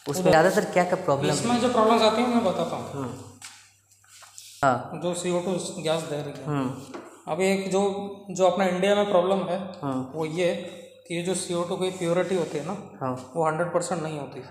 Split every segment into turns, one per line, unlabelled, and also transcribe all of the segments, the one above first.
उसमें ज़्यादातर क्या क्या प्रॉब्लम?
इसमें जो प्रॉब्लम्स आती हैं मैं बताता हूँ।
हाँ,
जो CO2 गैस दे रही है, अभी एक जो अपना इंडिया में प्रॉब्लम है वो ये कि ये जो CO2 की प्योरिटी होती है ना, वो 100% नहीं होती।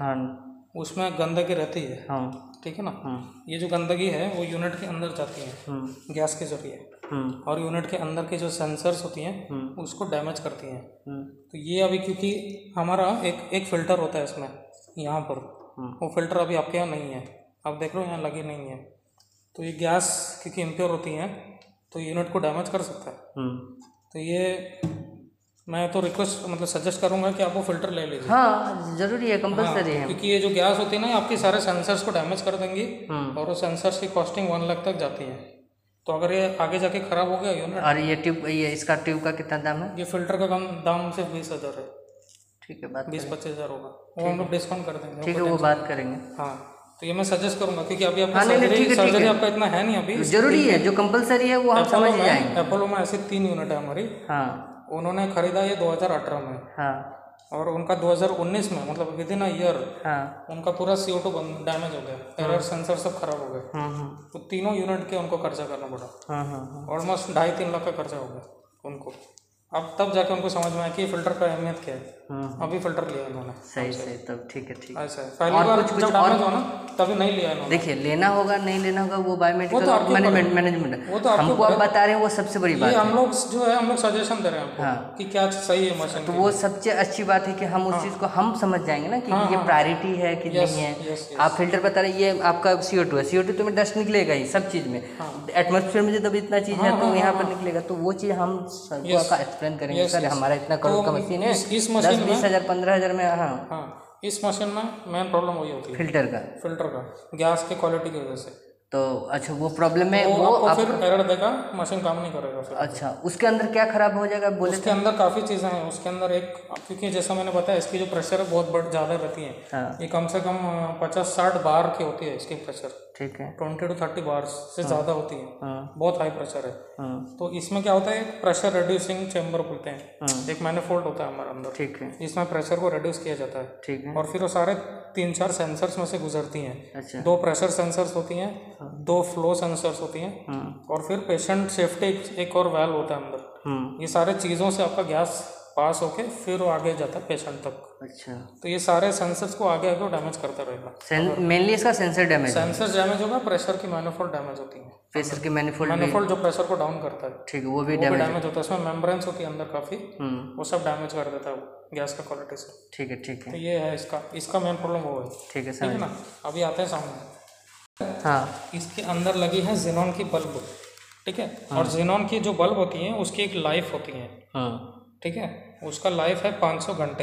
उसमें गंदगी रहती है। ठीक है ना। ये जो गंदगी है वो यूनिट के अंदर जाती है गैस के जरिए, और यूनिट के अंदर के जो सेंसर्स होती हैं उसको डैमेज करती हैं। तो ये अभी क्योंकि हमारा एक फ़िल्टर होता है इसमें यहाँ पर, वो फ़िल्टर अभी आपके यहाँ नहीं है, आप देख लो यहाँ लगी नहीं है। तो ये गैस क्योंकि इम्प्योर होती हैं तो यूनिट को डैमेज कर सकता है। तो ये मैं तो रिक्वेस्ट मतलब सजेस्ट करूँगा कि आप वो फ़िल्टर ले लीजिए।
हाँ, ज़रूरी है, कंपलसरी है,
क्योंकि ये जो गैस होती है ना आपके सारे सेंसर्स को डैमेज कर देंगी, और वो सेंसर्स की कॉस्टिंग 1 लाख तक जाती है। तो अगर ये आगे जाके ख़राब हो गया यूनिट।
और ये इसका ट्यूब का कितना दाम है?
ये फ़िल्टर का दाम सिर्फ 20,000 है।
ठीक है, बात
20-25 हज़ार होगा, वो हम लोग डिस्काउंट कर देंगे।
ठीक है, वो बात करेंगे।
हाँ, तो ये मैं सजेस्ट करूँगा क्योंकि अभी आपका सर्जरी आपका इतना है नहीं अभी।
जरूरी है, जो कंपलसरी है वो हम समझ जाएंगे।
अपोलो में ऐसे 3 यूनिट है हमारी। उन्होंने खरीदा ये 2018 में, और उनका 2019 में मतलब विद इन अ ईयर उनका पूरा CO2 डैमेज हो गया, एरर सेंसर सब खराब हो गए। तो तीनों यूनिट के उनको खर्चा करना पड़ा, ऑलमोस्ट 2.5-3 लाख का खर्चा हो गया उनको। अब तब जाके उनको समझ में आया कि फ़िल्टर का अहमियत क्या है। अभी फ़िल्टर लिया इन्होंने।
सही, तब ठीक है।
ऐसा है, पहली बार जब डैमेज हो ना तभी नहीं लिया इन्होंने।
देखिए, लेना होगा नहीं लेना होगा वो बायोमेडिकल मैनेजमेंट है, वो तो हमको आप बता रहे हैं, वो सबसे बड़ी बात है।
हम लोग जो है हम लोग सजेशन दे रहे हैं आपको कि क्या सही है मशीन।
तो वो सबसे अच्छी बात है कि हम उस चीज़ को हम समझ जाएंगे ना कि ये प्रायोरिटी है कि नहीं है। आप फिल्टर बता रहे, ये आपका CO2 है, CO2 तो में डस्ट निकलेगा ही सब चीज़ में, एटमॉस्फेयर में जब इतना चीज़ है तो यहाँ पर निकलेगा। तो वो चीज़ हम सबको आपका एक्सप्लेन करेंगे, सर हमारा इतना करोड़ का मशीन है, 10-20 हज़ार 15 हज़ार में। हाँ,
इस मशीन में मेन प्रॉब्लम वही होती है, फिल्टर का गैस की क्वालिटी की वजह से।
तो अच्छा, वो प्रॉब्लम है, वो
आपको फिर एरर देगा, मशीन काम नहीं करेगा फिर।
अच्छा, उसके अंदर क्या खराब हो जाएगा बोले?
उसके अंदर काफ़ी चीज़ें हैं। उसके अंदर एक, क्योंकि जैसा मैंने बताया इसकी जो प्रेशर है बहुत ज़्यादा रहती है। ये कम से कम 50-60 बार की होती है इसकी प्रेशर।
ठीक है,
20 to 30 बार से ज़्यादा होती है, बहुत हाई प्रेशर है। तो इसमें क्या होता है, प्रेशर रिड्यूसिंग चैम्बर बोलते हैं, एक मैनिफोल्ड होता है हमारे अंदर।
ठीक है,
इसमें प्रेशर को रिड्यूस किया जाता है।
ठीक है,
और फिर वो सारे 3-4 सेंसर्स में से गुजरती हैं।
अच्छा,
2 प्रेशर सेंसर्स होती हैं, 2 फ्लो सेंसर्स होती हैं, और फिर पेशेंट सेफ्टी एक और वाल्व होता है अंदर। ये सारे चीज़ों से आपका गैस पास होके फिर वो आगे जाता है पेशेंट तक।
अच्छा,
तो ये सारे सेंसर्स को आगे डैमेज करता रहेगा।
मेनली इसका सेंसर डैमेज
होगा, प्रेशर की मैनिफोल्ड डैमेज होती है।
प्रेशर की मैनिफोल्ड
जो प्रेशर को डाउन करता है,
ठीक है, वो भी डैमेज
होता है। उसमें मेम्ब्रेन्स होती है अंदर काफ़ी, वो सब डैमेज कर देता है गैस का क्वालिटी से।
ठीक है, ठीक है।
तो ये है इसका मेन प्रॉब्लम वो है।
ठीक है,
ठीक है ना। अभी आते हैं सामने।
हाँ,
इसके अंदर लगी है जेनॉन की बल्ब। ठीक है, और जेनॉन की जो बल्ब होती है उसकी एक लाइफ होती है। ठीक है, उसका लाइफ है 500 घंटे,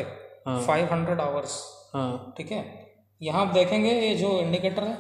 500 आवर्स। ठीक है, यहाँ आप देखेंगे ये जो इंडिकेटर है,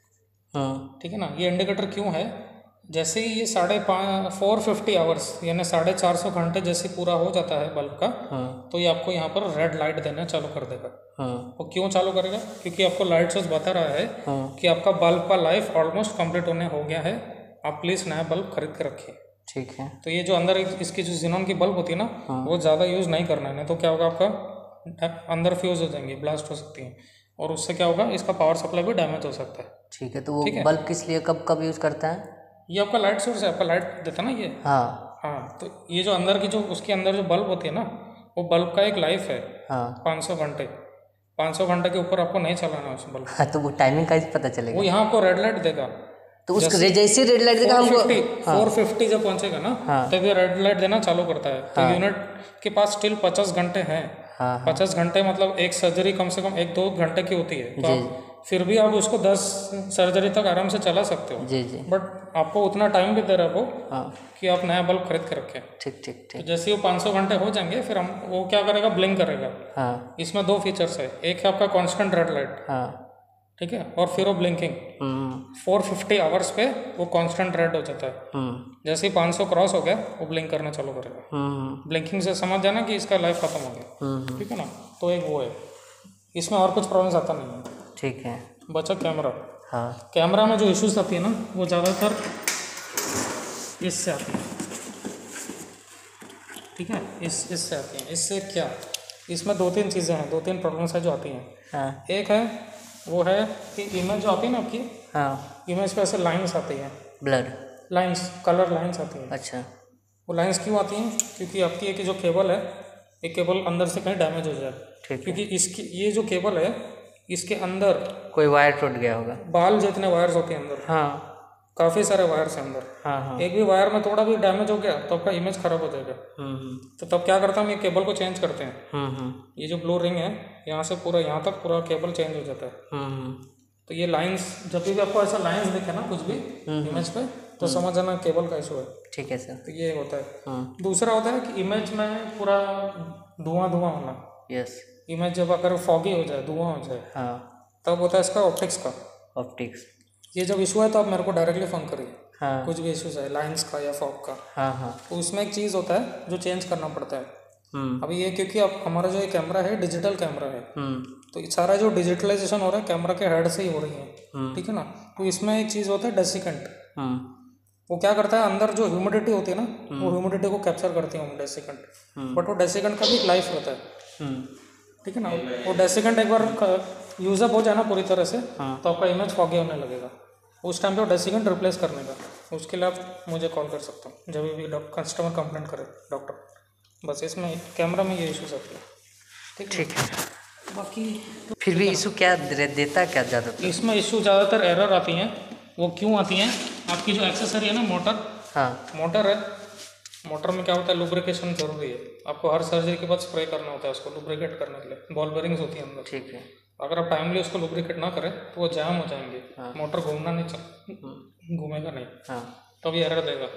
ठीक है ना, ये इंडिकेटर क्यों है, जैसे ही ये 450 आवर्स यानी 450 घंटे जैसे पूरा हो जाता है बल्ब का, तो ये आपको यहाँ पर रेड लाइट देना चालू कर देगा। वो क्यों चालू करेगा, क्योंकि आपको लाइट सोर्स बता रहा है कि आपका बल्ब का लाइफ ऑलमोस्ट कंप्लीट होने हो गया है, आप प्लीज़ नया बल्ब खरीद के रखिए।
ठीक है।
तो ये जो अंदर इसकी जो जेनॉन की बल्ब होती है ना, वो ज़्यादा यूज़ नहीं करना है, तो क्या होगा आपका अंदर फ्यूज़ हो जाएंगे, ब्लास्ट हो सकती हैं, और उससे क्या होगा इसका पावर सप्लाई भी डैमेज हो सकता है।
ठीक है, तो वो बल्ब किस लिए कब यूज़ करता है? ये
आपका लाइट सोर्स है, आपका लाइट देता है ना ये। हाँ, तो ये जो अंदर की उसके अंदर जो बल्ब होती है ना, वो बल्ब का एक लाइफ है 500 घंटे। 500 घंटे के ऊपर आपको नहीं चलाना उस बल्ब।
हाँ, तो वो टाइमिंग का पता चलेगा।
वो यहाँ आपको रेड लाइट देगा,
तो उसका जैसे रेड लाइट देगा हमको
450 जब पहुंचेगा ना, तब ये रेड लाइट देना चालू करता है। तो यूनिट के पास स्टिल 50 घंटे हैं। 50 घंटे मतलब एक सर्जरी कम से कम 1-2 घंटे की होती है, तो आप फिर भी आप उसको 10 सर्जरी तक आराम से चला सकते हो। बट आपको उतना टाइम भी दे रहा है वो कि आप नया बल्ब खरीद के रखें।
ठीक।
तो जैसे वो 500 घंटे हो जाएंगे, फिर वो क्या करेगा, ब्लिंक करेगा। इसमें 2 फीचर्स है, एक है आपका कांस्टेंट रेड लाइट, ठीक है, और फिर वो ब्लिंकिंग 450 आवर्स पे वो कांस्टेंट रेड हो जाता है। जैसे ही 500 क्रॉस हो गया वो ब्लिंक करना चालू करेगा। ब्लिंकिंग से समझ जाना कि इसका लाइफ खत्म हो गया। ठीक है ना। तो एक वो है, इसमें और कुछ प्रॉब्लम्स आता नहीं है। ठीक है। बचा कैमरा। कैमरा में जो इश्यूज आती है ना, वो ज़्यादातर इससे आती है। ठीक है, इससे आती हैं। इससे क्या, इसमें 2-3 चीज़ें हैं, 2-3 प्रॉब्लम्स हैं जो आती हैं। एक है वो है कि इमेज जो आती है ना आपकी,
हाँ,
इमेज पे ऐसे लाइंस आती हैं,
ब्लर
लाइंस, कलर लाइंस आती हैं।
अच्छा।
वो लाइंस क्यों आती हैं? क्योंकि आपकी एक जो केबल है, एक केबल अंदर से कहीं डैमेज हो जाए,
ठीक है।
क्योंकि इसकी ये जो केबल है इसके अंदर
कोई वायर टूट गया होगा,
बाल जितने वायर्स होते हैं अंदर,
हाँ
काफ़ी सारे वायर्स हैं अंदर।
हाँ हाँ।
एक भी वायर में थोड़ा भी डैमेज हो गया तो आपका इमेज खराब हो जाएगा। तो तब क्या करता हम, ये केबल को चेंज करते हैं। ये जो ब्लू रिंग है यहाँ से पूरा यहाँ तक पूरा केबल चेंज हो जाता है। तो ये लाइंस, जब भी आपको ऐसा लाइंस दिखे ना कुछ भी इमेज पे, तो समझ जाना केबल का इशू है।
ठीक है सर।
तो ये होता है। दूसरा होता है कि इमेज में पूरा धुआं होना।
यस।
इमेज जब अगर फॉगी हो जाए, धुआं हो जाए,
हाँ,
तब होता है इसका ऑप्टिक्स का।
ऑप्टिक्स।
ये जब इशू है तो आप मेरे को डायरेक्टली फ़ोन करिए।
हाँ,
कुछ भी इशूज़ है लाइंस का या फॉग का।
हाँ हाँ।
तो उसमें एक चीज़ होता है जो चेंज करना पड़ता है। अभी ये क्योंकि अब हमारा जो ये कैमरा है डिजिटल कैमरा है, तो ये सारा जो डिजिटलाइजेशन हो रहा है कैमरा के हेड से ही हो रही है, ठीक है ना। तो इसमें एक चीज़ होता है डेसिकेंट। वो क्या करता है, अंदर जो ह्यूमिडिटी होती है ना, वो ह्यूमिडिटी को कैप्चर करती है डेसिकेंट। बट वो डेसिकेंट का भी एक लाइफ रहता है, ठीक है ना। वो डेसिकेंट एक बार यूजअप हो जाए ना पूरी तरह से, तो आपका इमेज फॉगी होने लगेगा। उस टाइम पे वो डेसिकेंट रिप्लेस करने का, उसके लिए आप मुझे कॉल कर सकते हो जब भी कस्टमर कंप्लेंट करे डॉक्टर। बस इसमें कैमरा में ये इशूज़ आते हैं, ठीक है। बाकी
फिर भी इशू क्या देता है, क्या ज़्यादातर
इसमें इशू ज़्यादातर एरर आती हैं। वो क्यों आती हैं? आपकी जो एक्सेसरी है ना मोटर,
हाँ,
मोटर है, मोटर में क्या होता है, लुब्रिकेशन जरूरी है। आपको हर सर्जरी के बाद स्प्रे करना होता है उसको लुब्रिकेट करने के लिए। बॉल बेरिंग्स होती है अंदर,
ठीक है।
अगर आप टाइमली उसको लुब्रिकेट ना करें तो वो जाम हो जाएंगे। मोटर घूमना नहीं, घूमेगा नहीं, तो ये एरर देगा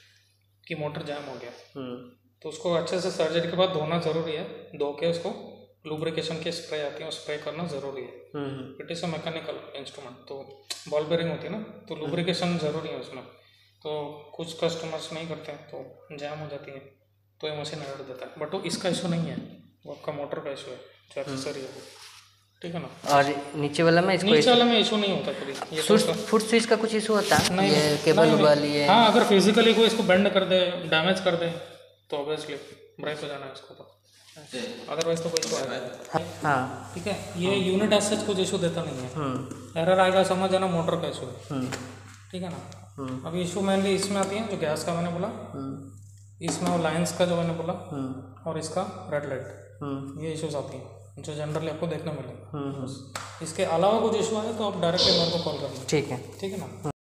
कि मोटर जाम हो गया। तो उसको अच्छे से सर्जरी के बाद धोना ज़रूरी है। धो के उसको लुब्रिकेशन की स्प्रे आती है, स्प्रे करना ज़रूरी है। It is a mechanical instrument. तो बॉल बेरिंग होती है ना, तो लुब्रिकेशन ज़रूरी है उसमें। तो कुछ कस्टमर्स नहीं करते हैं तो जैम हो जाती है, तो ये मशीन एरर देता है। बट वो इसका इशू नहीं है, वो आपका मोटर का इशू है जो एक्सेसरी है वो, ठीक है ना। और
नीचे वाला में
नीचे वाले में इशू नहीं होता कभी। ये
फुट स्विच का कुछ इशू होता है?
नहीं,
केबल वाली है।
हाँ, अगर फिजिकली कोई इसको बेंड कर दे, डैमेज कर दे, तो ऑब्वियसली ब्रेक हो जाना है इसको, तो अदरवाइज तो कोई इशू आएगा।
हाँ,
ठीक है। ये यूनिट एज कुछ इशू देता नहीं है। एरर आएगा समझ जाना मोटर का इशू है, ठीक है ना। अभी इशू मेनली इसमें आती है, जो गैस का मैंने बोला, इसमें वो लाइंस का जो मैंने बोला, और इसका रेड लाइट, ये इशूज़ आती हैं जो जनरली आपको देखने मिलेगा। इसके अलावा कुछ इशू आए तो आप डायरेक्टली मेरे को कॉल करना,
ठीक है,
ठीक है ना।